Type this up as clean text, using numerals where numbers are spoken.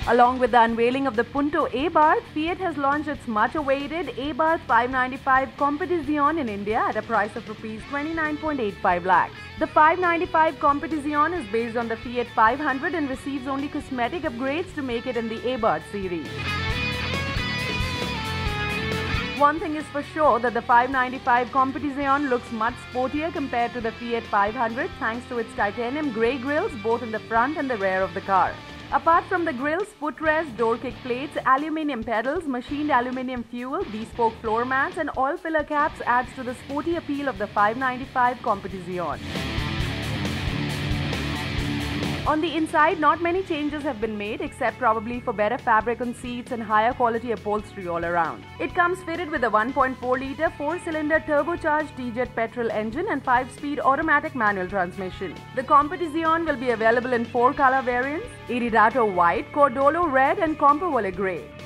Along with the unveiling of the Punto Abarth, Fiat has launched its much-awaited Abarth 595 Competizione in India at a price of Rs 29.85 lakhs. The 595 Competizione is based on the Fiat 500 and receives only cosmetic upgrades to make it in the Abarth series. One thing is for sure that the 595 Competizione looks much sportier compared to the Fiat 500 thanks to its titanium grey grills both in the front and the rear of the car. Apart from the grills, footrest, door kick plates, aluminium pedals, machined aluminium fuel, bespoke floor mats and oil filler caps adds to the sporty appeal of the 595 Competizione. On the inside, not many changes have been made except probably for better fabric on seats and higher quality upholstery all around. It comes fitted with a 1.4-litre 4-cylinder turbocharged T-Jet petrol engine and 5-speed automatic manual transmission. The Competizione will be available in 4 color variants: Iridato White, Cordolo Red and Compavole Grey.